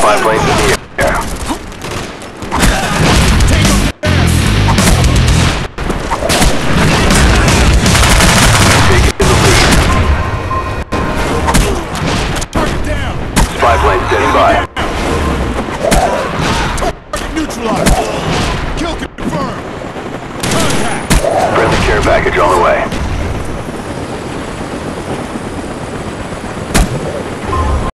Spy planes in the air. Taking the lead. Target down. Spy plane standing by. Target neutralized. Kill confirmed. Contact. Friendly care package on the way.